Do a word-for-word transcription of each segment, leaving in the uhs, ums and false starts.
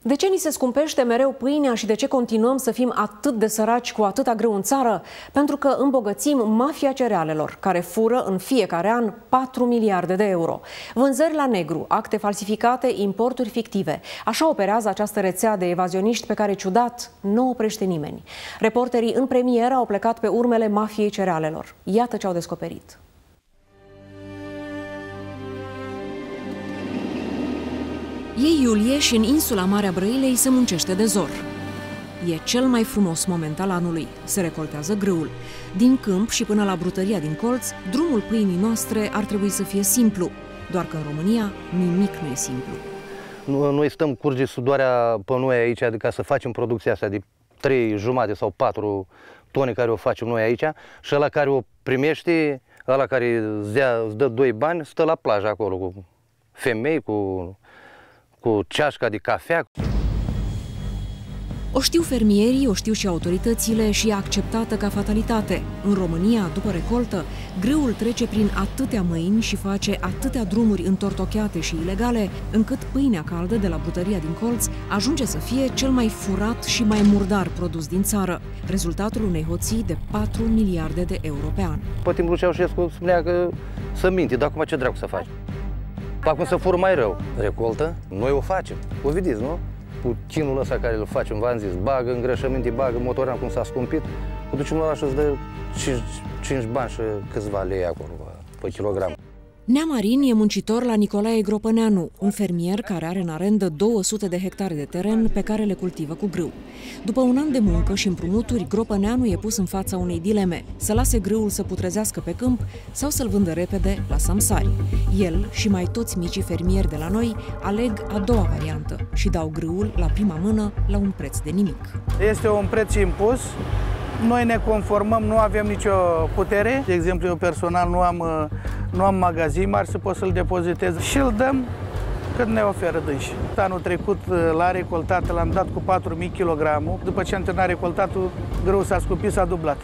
De ce ni se scumpește mereu pâinea și de ce continuăm să fim atât de săraci cu atâta greu în țară? Pentru că îmbogățim mafia cerealelor, care fură în fiecare an patru miliarde de euro. Vânzări la negru, acte falsificate, importuri fictive. Așa operează această rețea de evazioniști pe care, ciudat, nu oprește nimeni. Reporterii în premieră au plecat pe urmele mafiei cerealelor. Iată ce au descoperit. E iulie și în insula Marea Brăilei se muncește de zor. E cel mai frumos moment al anului. Se recoltează grâul. Din câmp și până la brutăria din colț, drumul pâinii noastre ar trebui să fie simplu. Doar că în România nimic nu e simplu. Noi stăm, curge sudoarea pe noi aici, adică să facem producția asta de trei jumate sau patru tone care o facem noi aici și ăla care o primește, ăla care îți dă doi bani, stă la plajă acolo cu femei, cu... cu ceașca de cafea. O știu fermierii, o știu și autoritățile și e acceptată ca fatalitate. În România, după recoltă, grâul trece prin atâtea mâini și face atâtea drumuri întortocheate și ilegale, încât pâinea caldă de la brutăria din colț ajunge să fie cel mai furat și mai murdar produs din țară. Rezultatul unei hoții de patru miliarde de euro pe an. Pe timpul Ceaușescu spunea că să minti, dar acum ce dracu să faci? Acum să fură mai rău. Recoltă, noi o facem. O vedeți, nu? Cu chinul ăsta care îl facem, v-am zis, bagă îngrășăminte, bagă motoran cum s-a scumpit, o ducem la ăla și îți dă cinci bani și câțiva lei acolo pe kilogram. Nea Marin e muncitor la Nicolae Gropăneanu, un fermier care are în arendă două sute de hectare de teren pe care le cultivă cu grâu. După un an de muncă și împrumuturi, Gropăneanu e pus în fața unei dileme: să lase grâul să putrezească pe câmp sau să-l vândă repede la Samsari. El și mai toți micii fermieri de la noi aleg a doua variantă și dau grâul la prima mână la un preț de nimic. Este un preț impus. Noi ne conformăm, nu avem nicio putere. De exemplu, eu personal nu am, nu am magazin mari să pot să-l depozitez și îl dăm cât ne oferă dânsi. Anul trecut, la recoltat, l-am dat cu patru mii de kilograme. După ce am terminat recoltatul, grâul s-a scumpit, s-a dublat.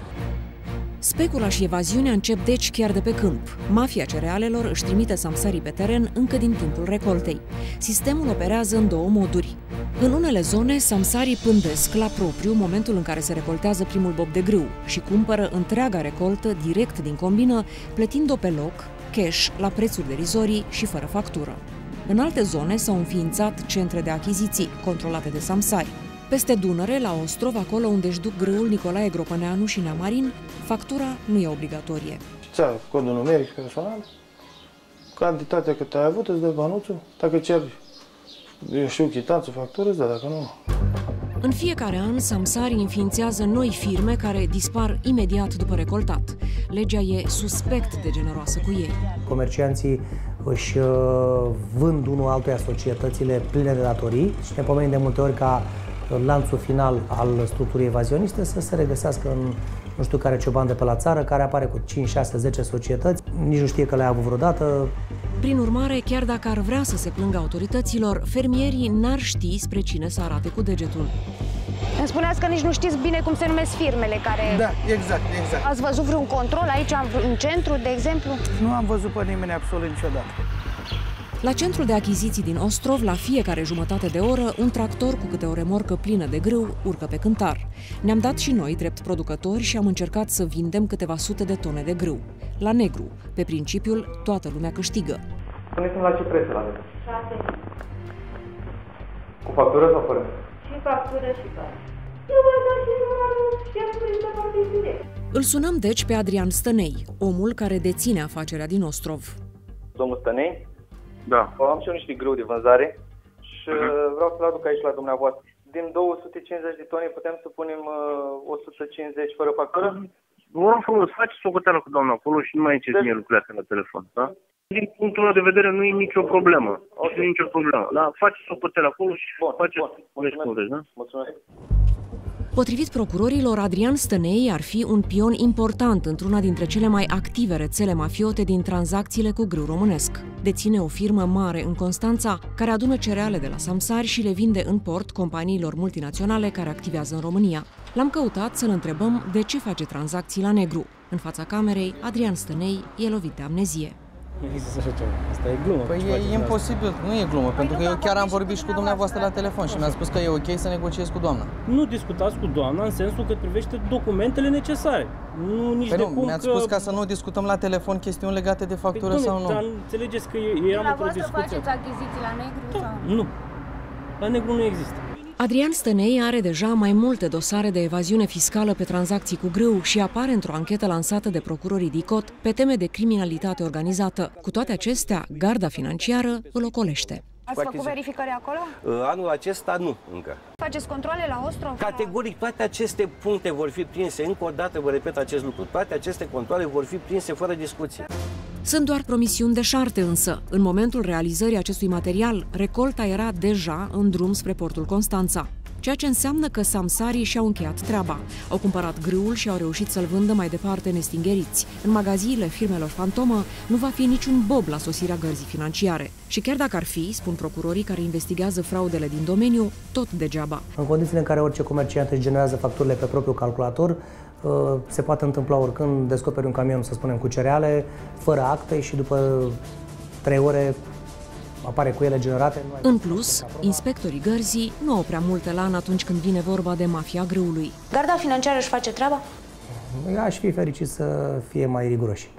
Specula și evaziunea încep deci chiar de pe câmp. Mafia cerealelor își trimite samsarii pe teren încă din timpul recoltei. Sistemul operează în două moduri. În unele zone, samsarii pândesc la propriu momentul în care se recoltează primul bob de grâu și cumpără întreaga recoltă direct din combină, plătind-o pe loc, cash, la prețuri derizorii și fără factură. În alte zone s-au înființat centre de achiziții, controlate de samsari. Peste Dunăre, la Ostrov, acolo unde își duc grâul Nicolae Gropăneanu și Nea Marin, factura nu e obligatorie. Ți-a codul numeric personal, cantitatea cât ai avut, îți dă banuțul, dacă ceri, eu știu, chitanță, factură, îți dă, dacă nu. În fiecare an, samsarii înființează noi firme care dispar imediat după recoltat. Legea e suspect de generoasă cu ei. Comercianții își vând unul altuia societățile pline de datorii și ne pomenim de multe ori ca lanțul final al structurii evazioniste să se regăsească în nu știu care cioban de pe la țară, care apare cu cinci, șase, zece societăți, nici nu știe că le-a avut vreodată. Prin urmare, chiar dacă ar vrea să se plângă autorităților, fermierii n-ar ști spre cine să arate cu degetul. Îmi spuneați că nici nu știți bine cum se numesc firmele care... Da, exact, exact. Ați văzut vreun control aici, în centru, de exemplu? Nu am văzut pe nimeni absolut niciodată. La centrul de achiziții din Ostrov, la fiecare jumătate de oră, un tractor cu câte o remorcă plină de grâu urcă pe cântar. Ne-am dat și noi, drept producători, și am încercat să vindem câteva sute de tone de grâu. La negru, pe principiul toată lumea câștigă. Spuneți-mi la ce preț îl aveți? șase. Cu factură sau fără? Și factură și fără. Eu vă dau și numărul șefului de partid direct. Îl sunăm deci pe Adrian Stănei, omul care deține afacerea din Ostrov. Domnul Stănei? Da. Am și eu niște grâu de vânzare și uh-huh. vreau să-l aduc aici la dumneavoastră. Din două sute cincizeci de tone putem să punem uh, o sută cincizeci fără factură? Vă rog frumos, faceți socoteală cu doamna acolo și nu mai înceți mie lucrurile la telefon, da? Din punctul ăla de vedere nu e nicio problemă. Okay. Nu e nicio problemă, da? Faceți socoteală acolo și bun, faceți... Bun, mulțumesc. Da? Mulțumesc. Potrivit procurorilor, Adrian Stănei ar fi un pion important într-una dintre cele mai active rețele mafiote din tranzacțiile cu grâu românesc. Deține o firmă mare în Constanța, care adună cereale de la samsari și le vinde în port companiilor multinaționale care activează în România. L-am căutat să-l întrebăm de ce face tranzacții la negru. În fața camerei, Adrian Stănei e lovit de amnezie. Nu există așa ceva. Asta e glumă. Păi e imposibil, nu e glumă, pentru că eu chiar am vorbit și cu dumneavoastră la telefon și mi-a spus că e ok să negociez cu doamna. Nu discutați cu doamna în sensul că privește documentele necesare. Nu nici păi de nu, cum mi-ați că... spus ca să nu discutăm la telefon chestiuni legate de factură păi, sau nu. Dar înțelegeți că eram într-o discuție. faceți achiziții la negru da, sau? Nu. La negru nu există. Adrian Stănei are deja mai multe dosare de evaziune fiscală pe tranzacții cu grâu și apare într-o anchetă lansată de procurorii DICOT pe teme de criminalitate organizată. Cu toate acestea, garda financiară îl ocolește. Ați făcut verificări acolo? Anul acesta nu, încă. Faceți controle la Ostrov? Categoric, toate aceste puncte vor fi prinse, încă o dată vă repet acest lucru, toate aceste controle vor fi prinse fără discuție. Sunt doar promisiuni deșarte însă. În momentul realizării acestui material, recolta era deja în drum spre portul Constanța, ceea ce înseamnă că samsarii și-au încheiat treaba. Au cumpărat grâul și au reușit să-l vândă mai departe nestingheriți. În magaziile firmelor fantomă nu va fi niciun bob la sosirea gărzii financiare. Și chiar dacă ar fi, spun procurorii care investigează fraudele din domeniu, tot degeaba. În condițiile în care orice comerciant își generează facturile pe propriul calculator, se poate întâmpla oricând descoperi un camion, să spunem, cu cereale, fără acte și după trei ore apare cu ele generate. În plus, inspectorii gărzii nu au prea multe lan atunci când vine vorba de mafia grâului. Garda financiară își face treaba? Eu aș fi fericit să fie mai riguroși.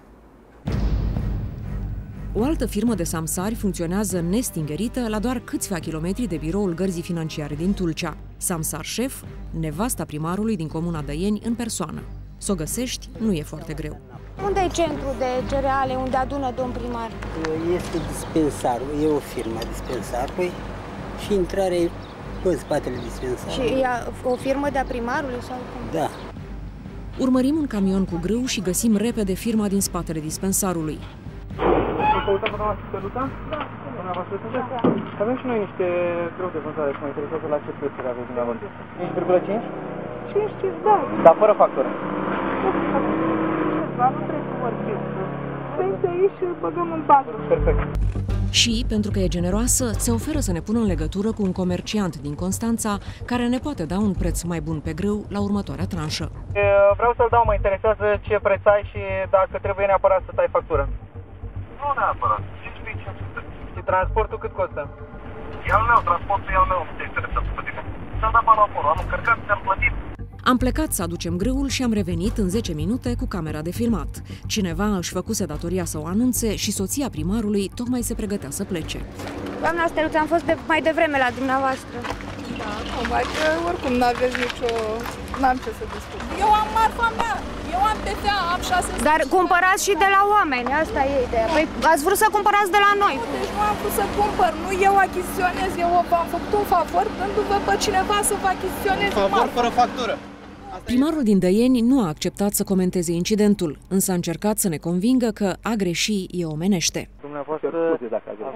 O altă firmă de samsari funcționează nestingherită la doar câțiva kilometri de biroul gărzii financiare din Tulcea. Samsar șef, nevasta primarului din comuna Dăieni în persoană. S-o găsești nu e foarte greu. Unde e centru de cereale, unde adună domn primar? Este dispensarul, e o firmă dispensarului și intrarea e în spatele dispensarului. Și e o firmă de-a primarului sau cum? Da. Urmărim un camion cu grâu și găsim repede firma din spatele dispensarului. Căutăm pe doamna Steluța? Da. Dumneavoastră sunteți? Avem și noi niște grâu de vânzare și mă interesează la ce prețuri aveți dumneavoastră. cinci virgulă cinci? cinci, da. Dar fără factură. Ceva, nu trebuie să vorbim. Veniți aici și băgăm în bagă. Perfect. Și, pentru că e generoasă, se oferă să ne pună în legătură cu un comerciant din Constanța care ne poate da un preț mai bun pe grâu la următoarea tranșă. Vreau să-l dau, mă interesează ce preț ai și dacă trebuie neapărat să tai factură. Nu neapărat, cinci mii cinci sute. Și transportul cât costă? E al meu, transportul e al meu, nu te interesează pe tine. Ți-am dat bani la acolo, am încărcat, ți-am plătit. Am plecat să aducem grâul și am revenit în zece minute cu camera de filmat. Cineva își făcuse datoria să o anunțe și soția primarului tocmai se pregătea să plece. Doamna Steluță, am fost de, mai devreme la dumneavoastră. Da, numai că oricum n-aveți nicio... n-am ce să discut. Eu am marfa mea, eu am P T A, am șase sute. Dar cumpărați și de la oameni, asta e ideea. Păi ați vrut să cumpărați de la noi. Deci nu am vrut să cumpăr, nu eu achiziționez, eu v-am făcut un favor dându-vă pe cineva să vă achiziționeze marfa. Favor fără factură. Primarul din Dăieni nu a acceptat să comenteze incidentul, însă a încercat să ne convingă că a greși e omenește. Dumneavoastră aveți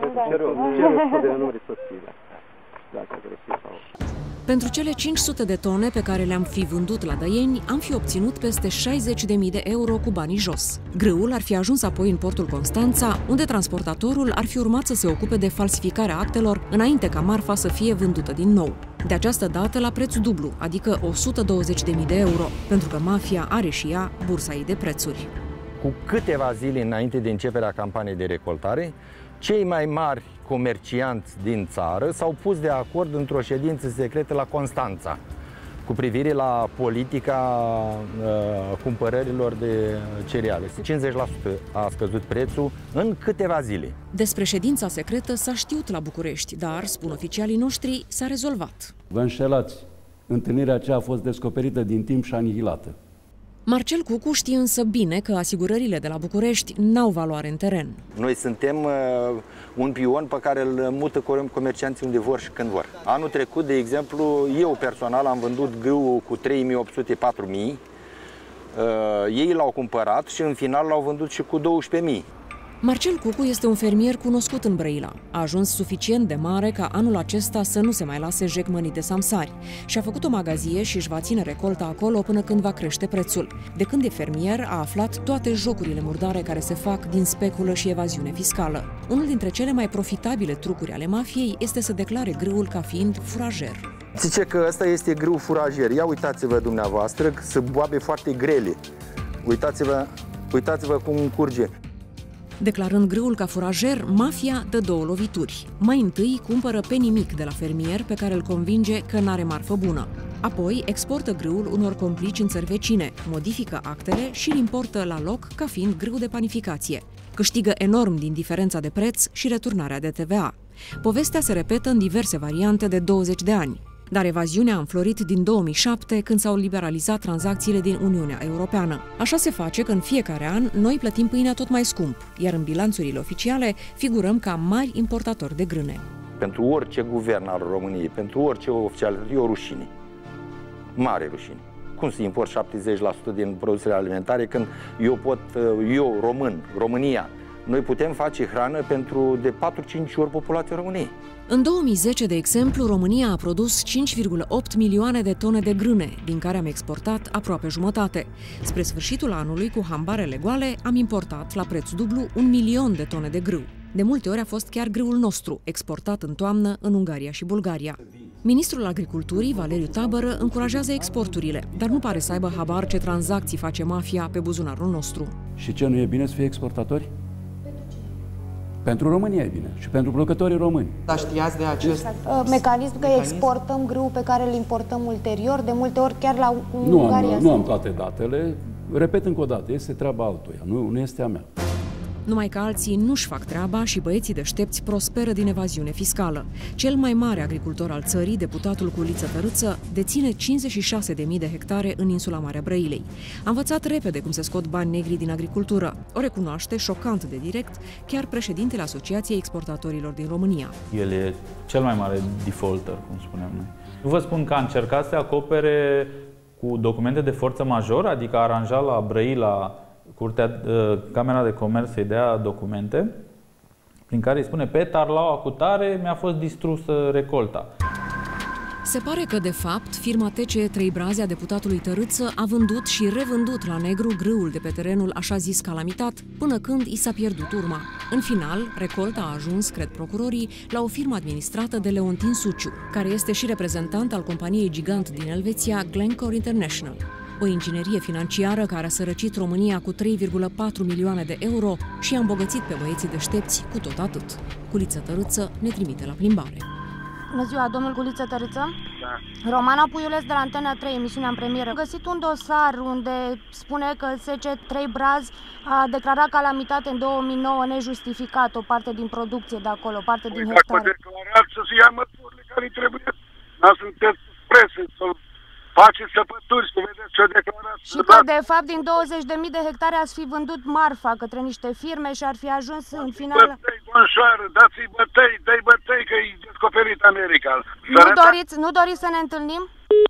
scuze, nu vreți să scrie dacă a greșit sau... Pentru cele cinci sute de tone pe care le-am fi vândut la Dăieni, am fi obținut peste șaizeci de mii de euro cu banii jos. Grâul ar fi ajuns apoi în portul Constanța, unde transportatorul ar fi urmat să se ocupe de falsificarea actelor înainte ca marfa să fie vândută din nou. De această dată la preț dublu, adică o sută douăzeci de mii de euro, pentru că mafia are și ea bursa ei de prețuri. Cu câteva zile înainte de începerea campaniei de recoltare, cei mai mari comercianți din țară s-au pus de acord într-o ședință secretă la Constanța cu privire la politica uh, cumpărărilor de cereale. cincizeci la sută a scăzut prețul în câteva zile. Despre ședința secretă s-a știut la București, dar, spun oficialii noștri, s-a rezolvat. Vă înșelați. Întâlnirea aceea a fost descoperită din timp și anihilată. Marcel Cucu știe însă bine că asigurările de la București n-au valoare în teren. Noi suntem uh, un pion pe care îl mută comercianții unde vor și când vor. Anul trecut, de exemplu, eu personal am vândut grâul cu trei mii opt sute - patru mii, uh, ei l-au cumpărat și în final l-au vândut și cu douăsprezece mii. Marcel Cucu este un fermier cunoscut în Brăila. A ajuns suficient de mare ca anul acesta să nu se mai lase jecmănit de samsari. Și-a făcut o magazie și își va ține recolta acolo până când va crește prețul. De când e fermier, a aflat toate jocurile murdare care se fac din speculă și evaziune fiscală. Unul dintre cele mai profitabile trucuri ale mafiei este să declare grâul ca fiind furajer. Zice că ăsta este grâu furajer. Ia uitați-vă dumneavoastră, sunt boabe foarte grele. Uitați-vă, uitați-vă cum curge. Declarând grâul ca furajer, mafia dă două lovituri. Mai întâi cumpără pe nimic de la fermier pe care îl convinge că n-are marfă bună. Apoi exportă grâul unor complici în țări vecine, modifică actele și îl importă la loc ca fiind grâu de panificație. Câștigă enorm din diferența de preț și returnarea de T V A. Povestea se repetă în diverse variante de douăzeci de ani. Dar evaziunea a înflorit din două mii șapte, când s-au liberalizat tranzacțiile din Uniunea Europeană. Așa se face că în fiecare an noi plătim pâinea tot mai scump, iar în bilanțurile oficiale figurăm ca mari importatori de grâne. Pentru orice guvern al României, pentru orice oficial, e o rușine. Mare rușine. Cum să import șaptezeci la sută din produsele alimentare când eu pot, eu, român, România, noi putem face hrană pentru de patru-cinci ori populația României. În două mii zece, de exemplu, România a produs cinci virgulă opt milioane de tone de grâne, din care am exportat aproape jumătate. Spre sfârșitul anului, cu hambarele goale, am importat la preț dublu un milion de tone de grâu. De multe ori a fost chiar grâul nostru, exportat în toamnă în Ungaria și Bulgaria. Ministrul Agriculturii, Valeriu Tabără, încurajează exporturile, dar nu pare să aibă habar ce tranzacții face mafia pe buzunarul nostru. Și ce, nu e bine să fie exportatori? Pentru România e bine și pentru producătorii români. Dar știați de acest mecanism că exportăm grâu pe care îl importăm ulterior, de multe ori chiar la nu Ungaria? Am, nu am toate datele. Repet încă o dată, este treaba altuia, nu, nu este a mea. Numai că alții nu-și fac treaba și băieții deștepți prosperă din evaziune fiscală. Cel mai mare agricultor al țării, deputatul Culiță Tărâță, deține cincizeci și șase de mii de hectare în insula Marea Brăilei. A învățat repede cum se scot bani negri din agricultură. O recunoaște șocant de direct chiar președintele Asociației Exportatorilor din România. El e cel mai mare defaulter, cum spuneam noi. Nu vă spun că a încercat să acopere cu documente de forță majoră, adică a aranjat la Brăila Curtea, Camera de Comerț să-i dea documente prin care îi spune pe tarlaua cu tare mi-a fost distrusă recolta. Se pare că, de fapt, firma T C trei Brazi a deputatului Tărâță a vândut și revândut la negru grâul de pe terenul așa zis calamitat, până când i s-a pierdut urma. În final, recolta a ajuns, cred procurorii, la o firmă administrată de Leontin Suciu, care este și reprezentant al companiei gigant din Elveția, Glencore International. O inginerie financiară care a sărăcit România cu trei virgulă patru milioane de euro și a îmbogățit pe băieții deștepți cu tot atât. Culiță Tărâță ne trimite la plimbare. Bună ziua, domnul Culiță Tărâță? Da. Romana Puiuleț de la Antena trei, emisiunea în premieră. Am găsit un dosar unde spune că S C trei Braz a declarat calamitate în două mii nouă nejustificat o parte din producție de acolo, o parte din hectare. Dacă declarat să se ia măsurile care trebuie, dar sunteți presă să faceți săpături, să vedeți ce declarați. Și că, de fapt, din douăzeci de mii de hectare ați fi vândut marfa către niște firme și ar fi ajuns în final... Bătăi, Gonșoară, dați-i bătăi, dă-i bătăi că e descoperit America. Nu doriți, nu doriți să ne întâlnim?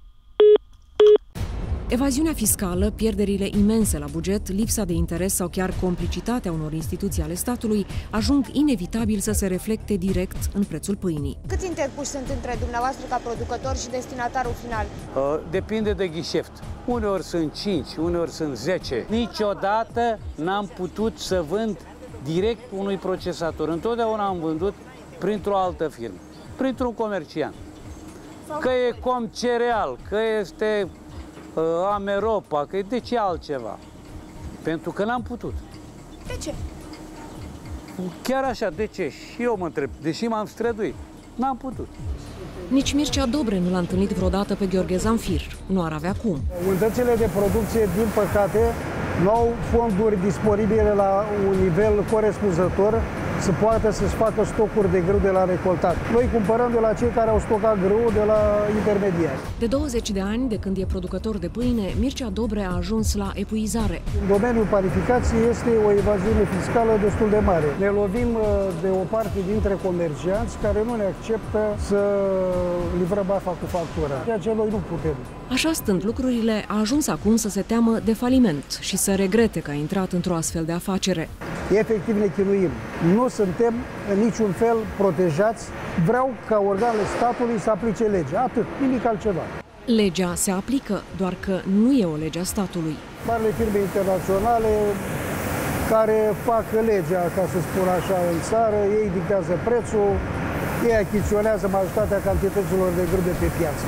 Evaziunea fiscală, pierderile imense la buget, lipsa de interes sau chiar complicitatea unor instituții ale statului ajung inevitabil să se reflecte direct în prețul pâinii. Câți interpuși sunt între dumneavoastră ca producător și destinatarul final? Uh, depinde de ghișeft. Uneori sunt cinci, uneori sunt zece. Niciodată n-am putut să vând direct unui procesator. Întotdeauna am vândut printr-o altă firmă, printr-un comerciant. Că e Comcereal, că este Ameropa, că de ce altceva? Pentru că n-am putut. De ce? Chiar așa, de ce? Și eu mă întreb, deși m-am străduit, n-am putut. Nici Mircea Dobre nu l-a întâlnit vreodată pe Gheorghe Zanfir. Nu ar avea cum. Unitățile de producție, din păcate, nu au fonduri disponibile la un nivel corespunzător să poată să-și facă stocuri de grâu de la recoltat. Noi cumpărăm de la cei care au stocat grâu de la intermediari. De douăzeci de ani, de când e producător de pâine, Mircea Dobre a ajuns la epuizare. În domeniul panificației este o evaziune fiscală destul de mare. Ne lovim de o parte dintre comercianți care nu ne acceptă să livrăm bafa cu factura, ceea ce noi nu putem. Așa stând lucrurile, a ajuns acum să se teamă de faliment și să regrete că a intrat într-o astfel de afacere. Efectiv ne chinuim. Nu suntem în niciun fel protejați. Vreau ca organele statului să aplice legea. Atât, nimic altceva. Legea se aplică, doar că nu e o lege a statului. Marile firme internaționale care fac legea, ca să spun așa, în țară, ei dictează prețul, ei achiziționează majoritatea cantităților de grâu de pe piață.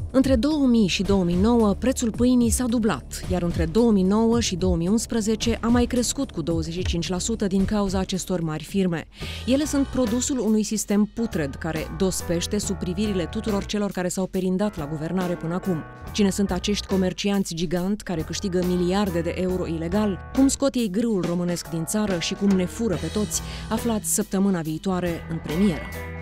Între două mii și două mii nouă, prețul pâinii s-a dublat, iar între două mii nouă și două mii unsprezece a mai crescut cu douăzeci și cinci la sută din cauza acestor mari firme. Ele sunt produsul unui sistem putred care dospește sub privirile tuturor celor care s-au perindat la guvernare până acum. Cine sunt acești comercianți gigant care câștigă miliarde de euro ilegal? Cum scot ei grâul românesc din țară și cum ne fură pe toți? Aflați săptămâna viitoare în premieră.